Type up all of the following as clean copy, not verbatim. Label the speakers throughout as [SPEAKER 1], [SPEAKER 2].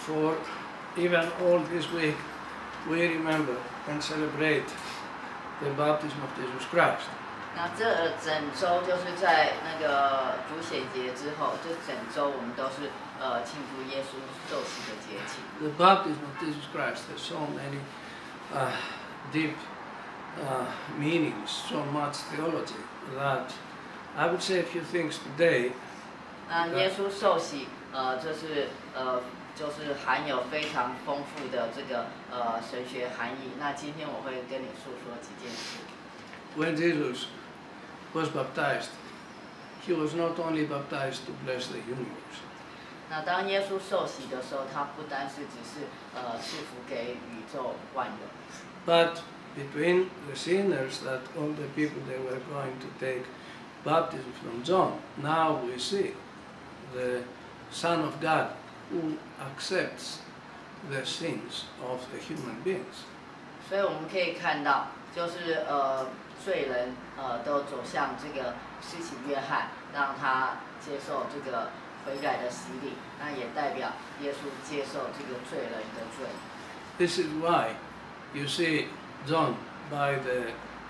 [SPEAKER 1] for even all this week, we remember and celebrate the baptism of Jesus Christ.
[SPEAKER 2] 那这整周就是在那个主显节之后，这整周我们都是庆祝耶稣受洗的节气。
[SPEAKER 1] The baptism of Jesus Christ has so many deep meanings, so much theology that I would say a few things today.
[SPEAKER 2] 那耶稣受洗，这是就是含有非常丰富的这个神学含义。那今天我会跟你诉说几件事。
[SPEAKER 1] When Jesus was baptized, he was not only baptized to bless the universe.
[SPEAKER 2] 那当耶稣受洗的时候，他不单是只是赐福给宇宙万有，
[SPEAKER 1] But between the sinners that all the people they were going to take baptism from John, now we see the Son of God who accepts the sins of the human beings.
[SPEAKER 2] 所以我们可以看到，就是罪人都走向这个施洗约翰，让他接受这个悔改的洗礼，那也代表耶稣接受这个罪人的罪。
[SPEAKER 1] This is why you see John by the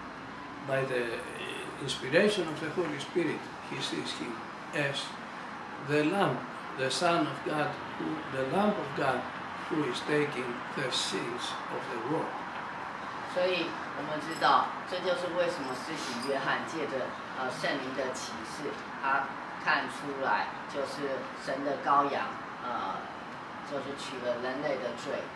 [SPEAKER 1] inspiration of the Holy Spirit, he sees him as the Lamb, the Son of God, the Lamb of God who is taking the sins of the world.
[SPEAKER 2] 所以我们知道，这就是为什么施洗约翰借着圣灵的启示，他看出来就是神的羔羊，就是取了人类的罪。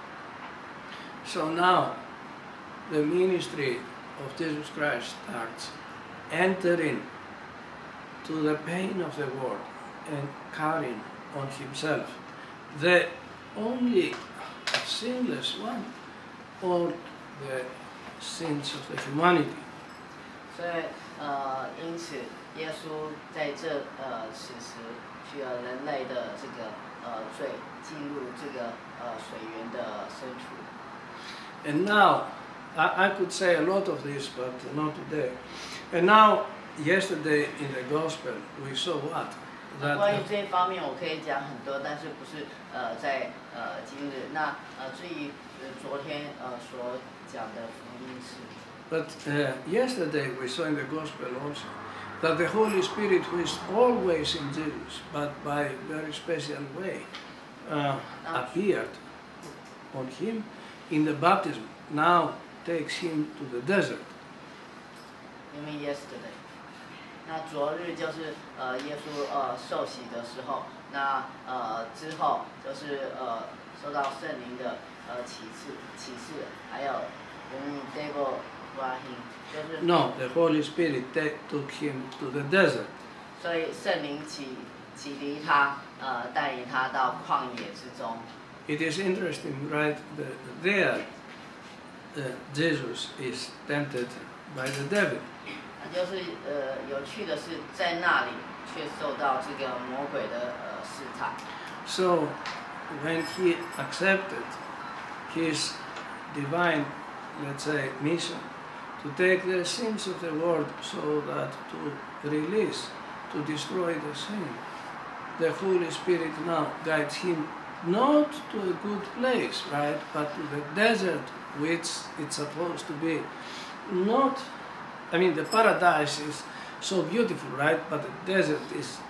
[SPEAKER 1] So now the ministry of Jesus Christ starts entering to the pain of the world and carrying on himself the only sinless one, all the sins of the humanity.
[SPEAKER 2] 所以因此耶稣在这此时取了人类的这个罪，进入这个水源的深处。
[SPEAKER 1] And now I could say a lot of this, but not today. And now, yesterday in the gospel, we saw what?
[SPEAKER 2] 关于这一方面，我可以讲很多，但是不是在今日。那至于昨天所讲的福音是。
[SPEAKER 1] But yesterday we saw in the gospel also that the Holy Spirit, who is always in Jesus, but by a very special way, appeared on him in the baptism. Now takes him to the desert.
[SPEAKER 2] You mean yesterday? 那昨日就是耶稣受洗的时候，那之后就是受到圣灵的启示，还有devil brought him， 就是
[SPEAKER 1] No, the Holy Spirit took him to the desert.
[SPEAKER 2] 所以圣灵启离他，带领他到旷野之中。
[SPEAKER 1] It is interesting, right? There, Jesus is tempted by the devil.
[SPEAKER 2] 那就是有趣的是，在那里却受到这个魔鬼的试探。
[SPEAKER 1] So, when he accepted his divine, let's say, mission to take the sins of the world so that to release, to destroy the sin, the Holy Spirit now guides him not to a good place, right, but to the desert, which it's supposed to be. Not, I mean, the paradise is so beautiful, right, but the desert is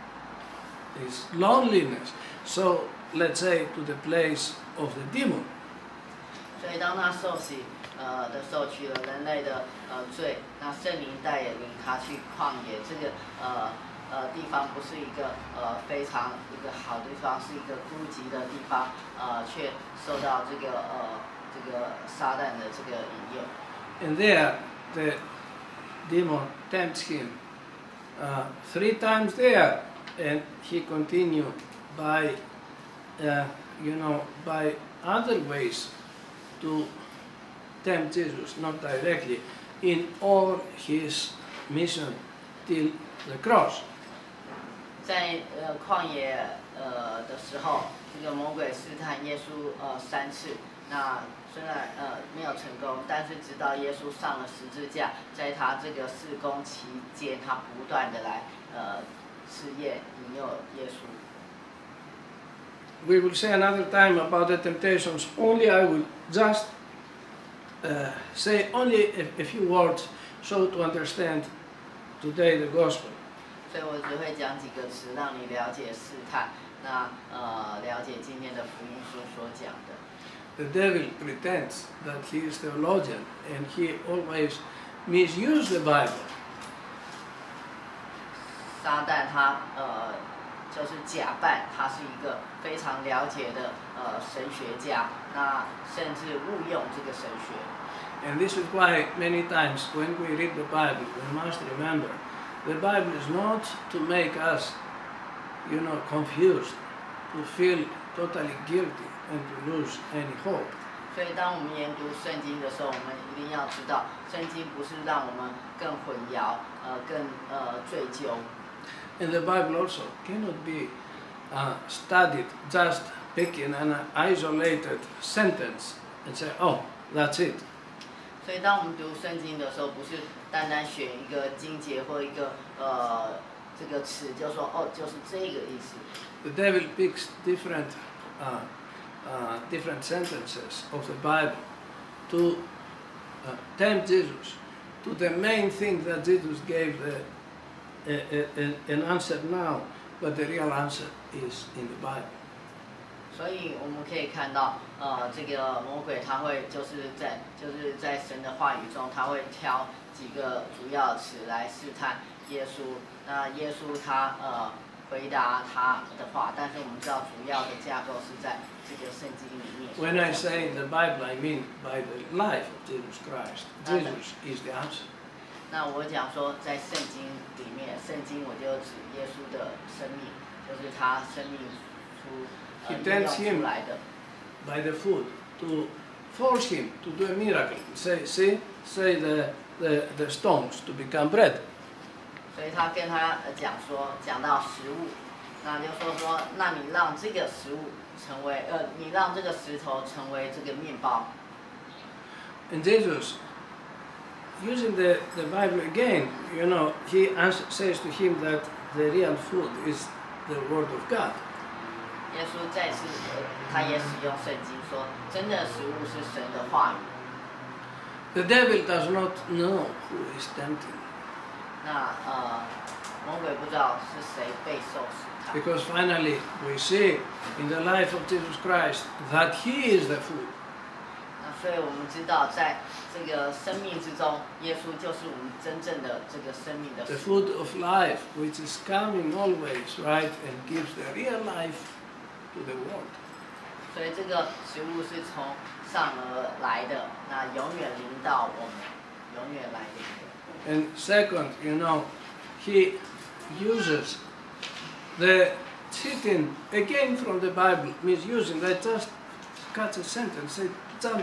[SPEAKER 1] loneliness. So, let's say, to the place of the demon.
[SPEAKER 2] 所以当他受洗的时候，取了人类的罪，那圣灵带领他去旷野，这个地方不是一个非常一个好的地方，是一个孤寂的地方，却受到这个撒旦的这个引诱。
[SPEAKER 1] And there, the demon tempts him 3 times there, and he continued by, by other ways to tempt Jesus, not directly, in all his mission till the cross.
[SPEAKER 2] 在旷野的时候，这个魔鬼试探耶稣3次，那虽然没有成功，但是直到耶稣上了十字架，在他这个事工期间，他不断的来试验引诱耶稣。
[SPEAKER 1] we will say another time about the temptations. Only I will just say only a few words so to understand today the gospel.
[SPEAKER 2] 所以我只会讲几个词，让你了解试探，那了解今天的福音书所讲的。
[SPEAKER 1] The devil pretends that he is theologian and he always misuses the Bible.
[SPEAKER 2] 撒旦他就是假扮他是一个非常了解的神学家，那甚至误用这个神学。
[SPEAKER 1] And this is why many times when we read the Bible, we must remember the Bible is not to make us, confused, to feel totally guilty and to lose any hope.
[SPEAKER 2] 所以当我们研读圣经的时候，我们一定要知道，圣经不是让我们更混淆，更追究。
[SPEAKER 1] And the Bible also cannot be studied just picking an isolated sentence and say, oh, that's it.
[SPEAKER 2] 所以当我们读圣经的时候，不是单单选一个经节或一个这个词，就说哦，就是这个意思。
[SPEAKER 1] The devil picks different sentences of the Bible to tempt Jesus to the main thing that Jesus gave an answer now, but the real answer is in the Bible.
[SPEAKER 2] 所以我们可以看到，这个魔鬼他会就是在神的话语中，他会挑几个主要词来试探耶稣。那耶稣他回答他的话，但是我们知道主要的架构是在这个圣经里面。
[SPEAKER 1] When I say the Bible, I mean by the life of Jesus Christ. Jesus is the answer.
[SPEAKER 2] 那我讲说，在圣经里面，圣经我就指耶稣的生命，就是他生命出应用出来的。
[SPEAKER 1] By the food to force him to do a miracle. Say the stones to become bread.
[SPEAKER 2] 所以他跟他讲到食物，那就说，那你让这个食物成为你让这个石头成为这个面包。
[SPEAKER 1] And Jesus, using the Bible again, he says to him that the real food is the Word of God.
[SPEAKER 2] 耶稣再次，他也使用圣经说，真的食物是神的话语。
[SPEAKER 1] The devil does not know who is tempting.
[SPEAKER 2] 那魔鬼不知道是谁被受试探。
[SPEAKER 1] Because finally we see in the life of Jesus Christ that He is the food.
[SPEAKER 2] 那所以我们知道，在这个生命之中，耶稣就是我们真正的这个生命的
[SPEAKER 1] The food of life, which is coming always, right, and gives the real life to the world.
[SPEAKER 2] 所以这个食物是从上而来的，那永远临到我们，永远来临的。
[SPEAKER 1] And second, he uses the cheating again from the Bible, misusing that just cuts a sentence, say jump,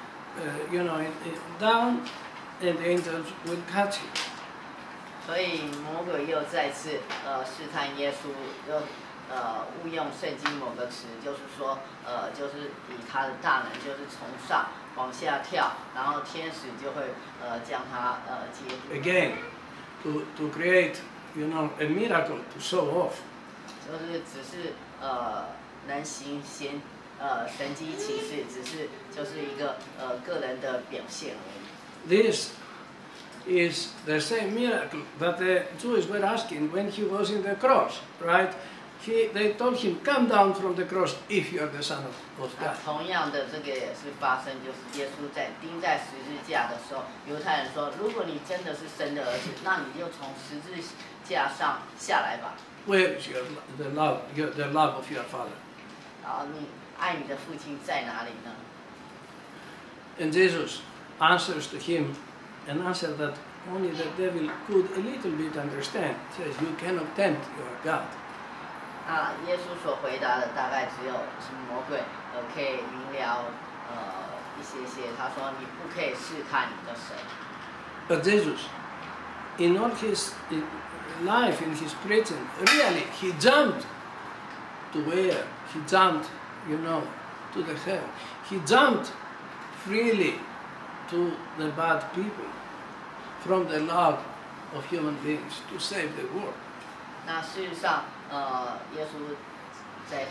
[SPEAKER 1] down, and the angels will catch it.
[SPEAKER 2] 所以魔鬼又再次试探耶稣，又误用圣经某个词，就是说就是以他的大能，就是从上往下跳，然后天使就会将他接住。
[SPEAKER 1] Again, to create, a miracle to show off.
[SPEAKER 2] 就是只是能行神迹奇事，只是就是一个个人的表现而已。
[SPEAKER 1] This is the same miracle that the Jews were asking when he was in the cross, right? They told him, "Come down from the cross if you are the Son of God."
[SPEAKER 2] 同样的，这个也是发生，就是耶稣在钉在十字架的时候，犹太人说：“如果你真的是神的儿子，那你就从十字架上下来吧。”
[SPEAKER 1] Where is the love of your Father?
[SPEAKER 2] 然后你爱你的父亲在哪里呢？
[SPEAKER 1] And Jesus answers to him an answer that only the devil could a little bit understand. Says, "You cannot tempt your God."
[SPEAKER 2] 那耶稣所回答的大概只有魔鬼可以明了一些。他说你不可以试探你的神。
[SPEAKER 1] But Jesus, in all his life, in his preaching, really he jumped to where? He jumped, to the hell. He jumped freely to the bad people from the love of human beings to save the world.
[SPEAKER 2] 那事实上，耶稣在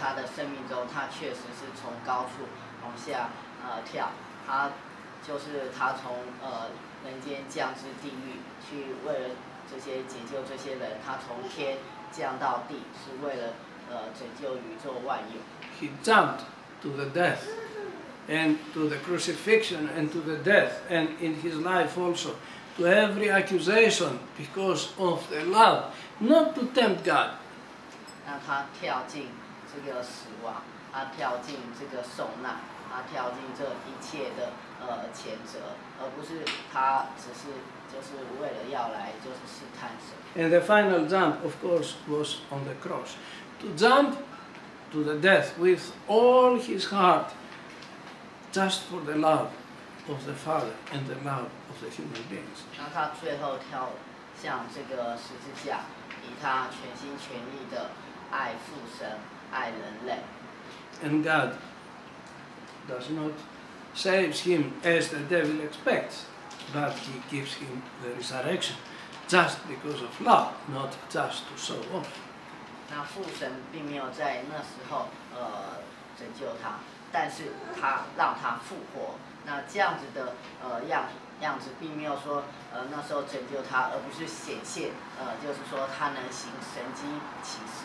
[SPEAKER 2] 他的生命中，他确实是从高处往下跳，他就是他从人间降至地狱，去为了这些解救这些人，他从天降到地，是为了拯救宇宙万有。
[SPEAKER 1] He jumped to the death and to the crucifixion and to the death, and in his life also to every accusation because of the love, not to tempt God.
[SPEAKER 2] 让他跳进这个死亡，他跳进这个受难，他跳进这一切的谴责，而不是他只是就是为了要来就是试探神。
[SPEAKER 1] And the final jump, of course, was on the cross. To jump to the death with all his heart, just for the love of the Father and the love of the human beings.
[SPEAKER 2] 然后他最后跳向这个十字架，以他全心全意的爱父神、爱人类。
[SPEAKER 1] And God does not save him as the devil expects, but he gives him the resurrection just because of love, not just to show off.
[SPEAKER 2] 那父神并没有在那时候拯救他，但是他让他复活。那这样子的样子，并没有说那时候拯救他，而不是显现就是说他能行神迹奇事。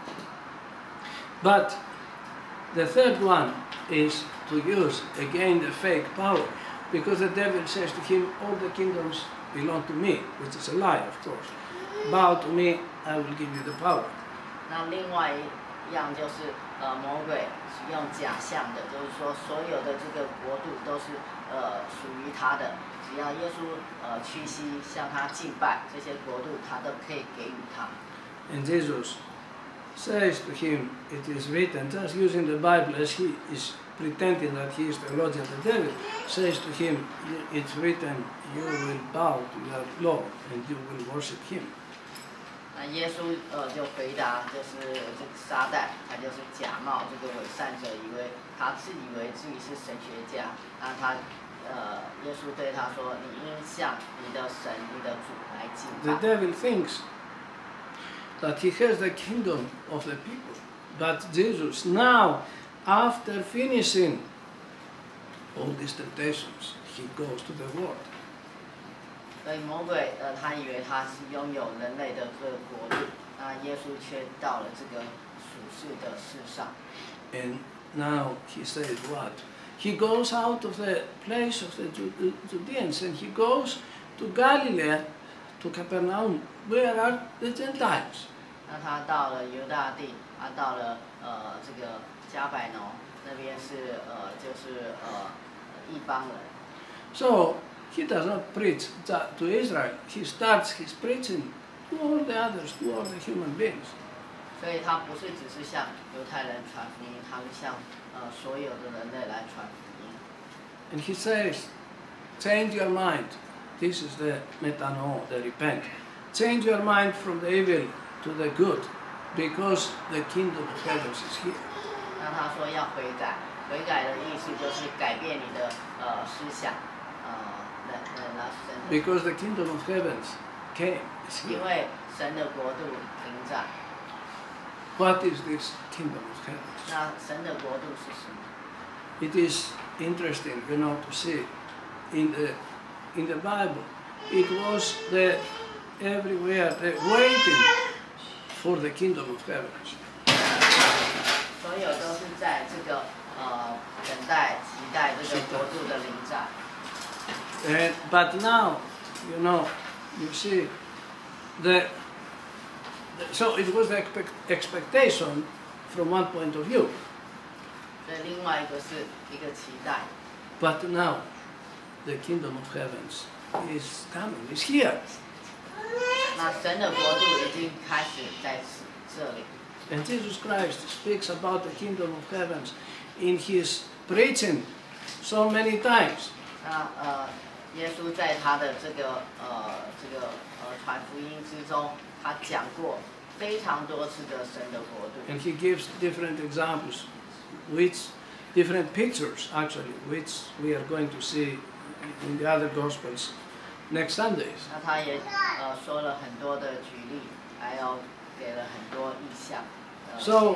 [SPEAKER 1] But the third one is to use again the fake power, because the devil says to him, all the kingdoms belong to me, which is a lie, of course. Bow to me, I will give you the power.
[SPEAKER 2] 那另外一样就是魔鬼使用假象的，就是说所有的这个国度都是属于他的，只要耶稣屈膝向他敬拜，这些国度他都可以给予他。
[SPEAKER 1] And Jesus says to him, it is written, just using the Bible as he is pretending that he is the Lord of the devil, says to him, it's written, you will bow to your Lord and you will worship him.
[SPEAKER 2] 那耶稣就回答，就是这个撒旦，他就是假冒这个伪善者，他自以为自己是神学家。那耶稣对他说：“你应向你的神、你的主来敬拜。”
[SPEAKER 1] The devil thinks that he has the kingdom of the people, but Jesus now, after finishing all these temptations, he goes to the world.
[SPEAKER 2] 所以魔鬼他以为他是拥有人类的这个国度，那耶稣却到了这个属世的世上。
[SPEAKER 1] And now he says what? He goes out of the place of the Judeans and he goes to Galilee, to Capernaum, where are the Gentiles.
[SPEAKER 2] 那他到了犹大地，他到了这个加百农那边是就是异邦人。
[SPEAKER 1] So he does not preach to Israel. He starts his preaching to all the others, to all the human beings.
[SPEAKER 2] 所以他不是只是向犹太人传福音，他是向所有的人类来传福音。
[SPEAKER 1] And he says, change your mind. This is the metano, the repent. Change your mind from the evil to the good, because the kingdom of heaven is here.
[SPEAKER 2] 那他说要悔改，悔改的意思就是改变你的思想，
[SPEAKER 1] Because the kingdom of heaven came, is
[SPEAKER 2] 因
[SPEAKER 1] here.
[SPEAKER 2] 为神的国度临在。
[SPEAKER 1] What is this kingdom of heaven?
[SPEAKER 2] 那神的国度是什么？
[SPEAKER 1] It is interesting, to see in the Bible. It was everywhere waiting for the kingdom of heaven.
[SPEAKER 2] 所有都是在这个等待、期待这个国度的临在。
[SPEAKER 1] But now, you see, so it was the expectation from one point of view.
[SPEAKER 2] 所以另外一个是一个期待。
[SPEAKER 1] But now, the kingdom of heaven is coming, is here.
[SPEAKER 2] 那神的国度已经开始在这里。
[SPEAKER 1] And Jesus Christ speaks about the kingdom of heaven in his preaching so many times.
[SPEAKER 2] 那耶稣在他的这个传福音之中，他讲过非常多次的神的国度。
[SPEAKER 1] And he gives different examples, different pictures actually, which we are going to see in the other Gospels next Sundays.
[SPEAKER 2] 那他也说了很多的举例，还有给了很多意象。
[SPEAKER 1] So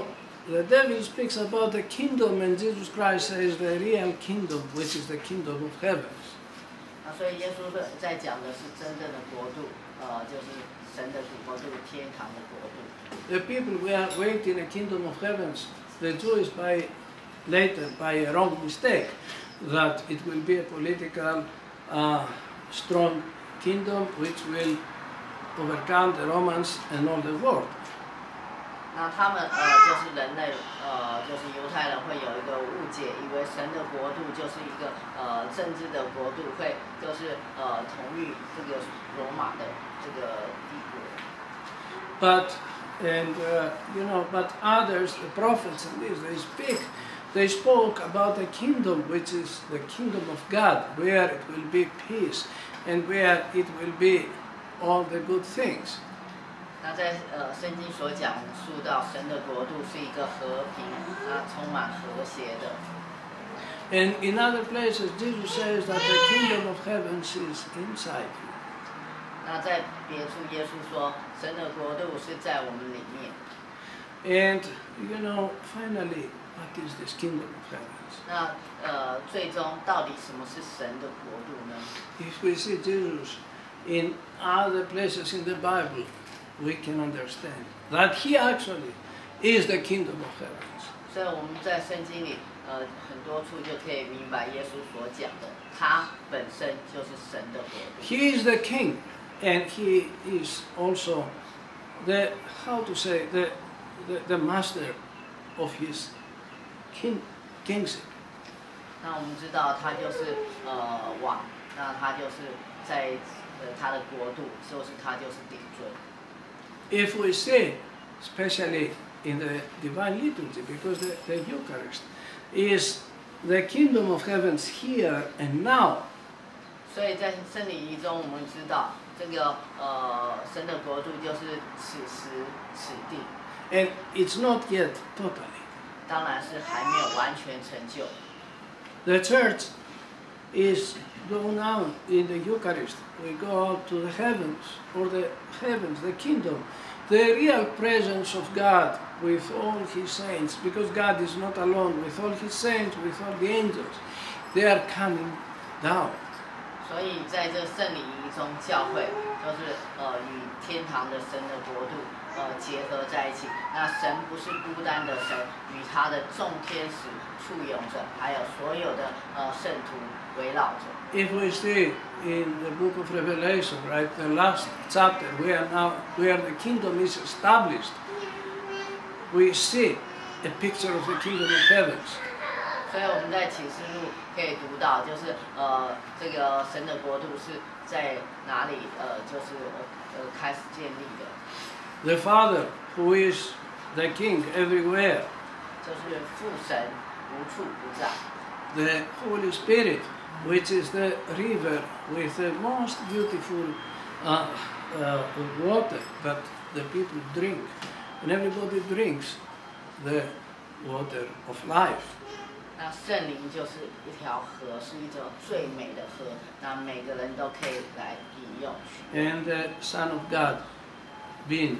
[SPEAKER 1] the devil speaks about the kingdom, and Jesus Christ says the real kingdom, which is the kingdom of heavens.
[SPEAKER 2] 所以耶稣在讲的是真正的国度，就是神的国度，天堂的国度。
[SPEAKER 1] The people were waiting the kingdom of heavens. The Jews later by a wrong mistake that it will be a political strong kingdom which will overcome the Romans and all the world.
[SPEAKER 2] 那他们就是人类就是犹太人会有一个误解，以为神的国度就是一个政治的国度，会就是统御这个罗马的这个帝国。
[SPEAKER 1] But others, the prophets and this, they spoke about the kingdom which is the kingdom of God, where it will be peace and where it will be all the good things.
[SPEAKER 2] 那在圣经所讲述到神的国度是一个和平，充满和谐的。
[SPEAKER 1] And in other places, Jesus says that the kingdom of heavens is inside you.
[SPEAKER 2] 那在别处，耶稣说，神的国度是在我们里面。
[SPEAKER 1] And finally, what is this kingdom of heavens?
[SPEAKER 2] 那最终到底什么是神的国度呢？
[SPEAKER 1] If we see Jesus in other places in the Bible, we can understand that he actually is the kingdom of heavens.
[SPEAKER 2] 所以我们在圣经里，很多处就可以明白耶稣所讲的，他本身就是神的国度。
[SPEAKER 1] He is the king, and he is also the master of his kingship.
[SPEAKER 2] 那我们知道他就是王，那他就是在他的国度，他就是顶尊。
[SPEAKER 1] If we say, especially in the divine liturgy, because the Eucharist is the kingdom of heavens here and now.
[SPEAKER 2] 所以在圣礼仪中，我们知道这个神的国度就是此时此地。
[SPEAKER 1] And it's not yet totally.
[SPEAKER 2] 当然是还没有完全成就。
[SPEAKER 1] The church is going on in the Eucharist. We go out to the heavens, the kingdom, the real presence of God with all his saints, because God is not alone, with all his saints, with all the angels. They are coming down.
[SPEAKER 2] 所以在这圣礼仪中，教会就是与天堂的神的国度结合在一起。那神不是孤单的神，与他的众天使簇拥着，还有所有的圣徒围绕着。
[SPEAKER 1] If we see in the book of Revelation, right, the last chapter, where the kingdom is established, we see a picture of the kingdom of heavens.
[SPEAKER 2] 所以我们在启示录可以读到，就是这个神的国度是在哪里就是开始建立的。
[SPEAKER 1] The Father, who is the King everywhere.
[SPEAKER 2] 就是父神无处不在。
[SPEAKER 1] The Holy Spirit, which is the river with the most beautiful water that the people drink, and everybody drinks the water of life.
[SPEAKER 2] 那圣灵就是一条河，是一条最美的河，那每个人都可以来饮用。
[SPEAKER 1] And the Son of God being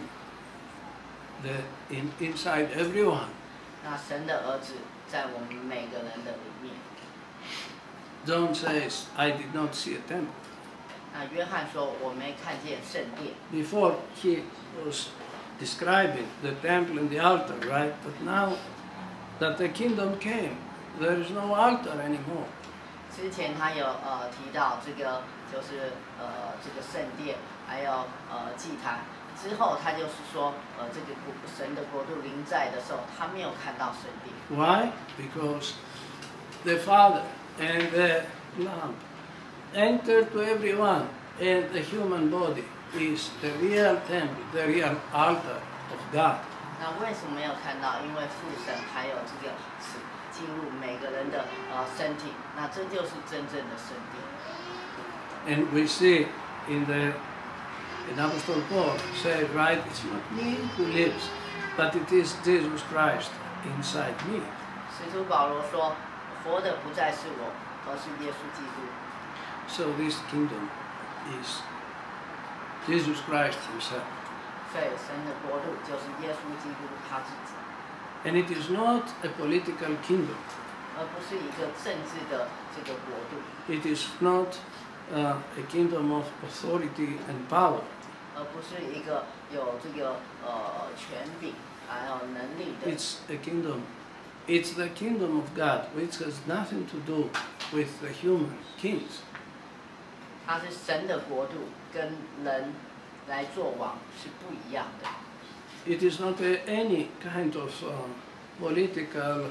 [SPEAKER 1] inside everyone.
[SPEAKER 2] 那神的儿子在我们每个人的里面。
[SPEAKER 1] John says, "I did not see a temple."
[SPEAKER 2] 那约翰说，我没看见圣殿。
[SPEAKER 1] Before he was describing the temple and the altar, right? But now that the kingdom came, there is no altar anymore.
[SPEAKER 2] 之前他有提到这个就是这个圣殿，还有祭坛。之后他就是说这个神的国度临在的时候，他没有看到圣殿。
[SPEAKER 1] Why? Because the Father and the Lamb enter to everyone, and the human body is the real temple, the real altar of God.
[SPEAKER 2] 那为什么没有看到？因为父神还有这个进入每个人的身体，那这就是真正的圣殿。
[SPEAKER 1] And we see in Apostle Paul said, right, it's not me who lives, but it is Jesus Christ inside me.
[SPEAKER 2] 使徒保罗说，活的不再是我，而是耶稣基督。
[SPEAKER 1] So this kingdom is Jesus Christ himself.
[SPEAKER 2] 所以神的国度就是耶稣基督他自己。
[SPEAKER 1] And it is not a political kingdom.
[SPEAKER 2] 而不是一个政治的这个国度，
[SPEAKER 1] It is not a kingdom of authority and power.
[SPEAKER 2] 而不是一个有这个权柄还有能力的。
[SPEAKER 1] It's a kingdom. It's the kingdom of God, which has nothing to do with the human kings.
[SPEAKER 2] 它是神的国度，跟人来做王是不一样的。
[SPEAKER 1] It is not any kind of political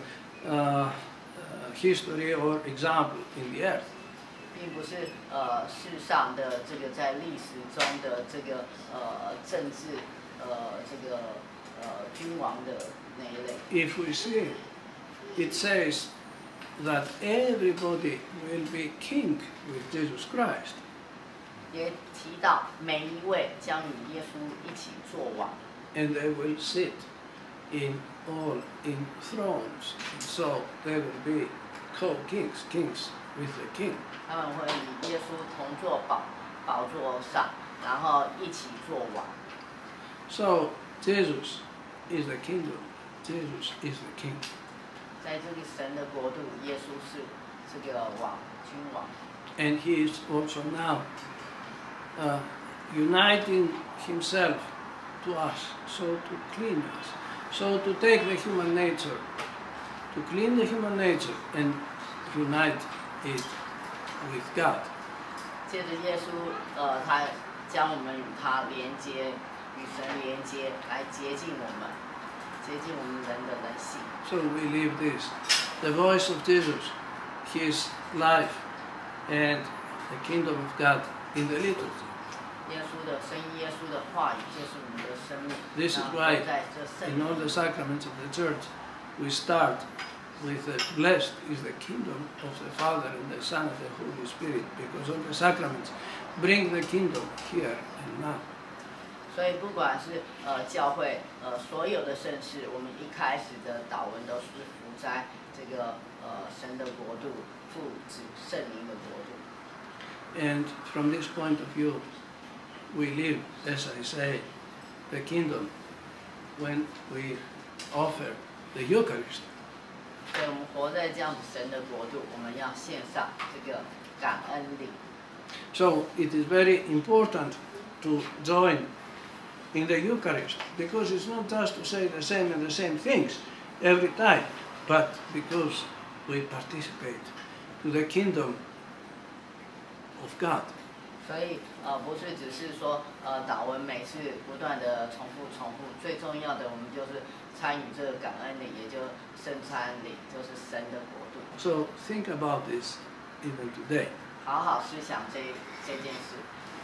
[SPEAKER 1] history or example in the earth.
[SPEAKER 2] 并不是世上的这个在历史中的这个政治这个君王的那一类。
[SPEAKER 1] If we see, it says that everybody will be king with Jesus Christ.
[SPEAKER 2] 也提到每一位将与耶稣一起做王，
[SPEAKER 1] And they will sit all in thrones. So they will be co-kings, kings with the king.
[SPEAKER 2] 他们会与耶稣同坐宝座上，然后一起做王。
[SPEAKER 1] So Jesus is the kingdom. Jesus is the king.
[SPEAKER 2] 在这个神的国度，耶稣是这个王，君王。
[SPEAKER 1] And he is also now uniting himself to us, so to clean us, so to take the human nature, to clean the human nature and unite it with God.
[SPEAKER 2] 借着耶稣，他将我们与他连接，与神连接，来接近我们，接近我们人的人性。
[SPEAKER 1] So we live this. The voice of Jesus, his life, and the kingdom of God in the liturgy.
[SPEAKER 2] 耶稣的声音，耶稣的话语，就是我们的生命。
[SPEAKER 1] This is
[SPEAKER 2] 然后
[SPEAKER 1] why
[SPEAKER 2] 在这圣
[SPEAKER 1] in all
[SPEAKER 2] 灵
[SPEAKER 1] the sacraments of the church, we start with the blessed is the kingdom of the Father and the Son and the Holy Spirit, because all the sacraments bring the kingdom here and now.
[SPEAKER 2] 所以不管是教会所有的圣事，我们一开始的祷文都是伏在这个神的国度、父子圣灵的国度。
[SPEAKER 1] And from this point of view, we live, as I say, the kingdom when we offer the Eucharist.
[SPEAKER 2] 所以我们活在这样子神的国度，我们要献上这个感恩礼。
[SPEAKER 1] So it is very important to join in the Eucharist, because it's not just to say the same and the same things every time, but because we participate to the kingdom of God.
[SPEAKER 2] 所以不是只是说祷文每次不断的重复，最重要的我们就是参与这个感恩礼，也就圣餐礼，就是神的国度。
[SPEAKER 1] So think about this even today.
[SPEAKER 2] 好好思想这件事。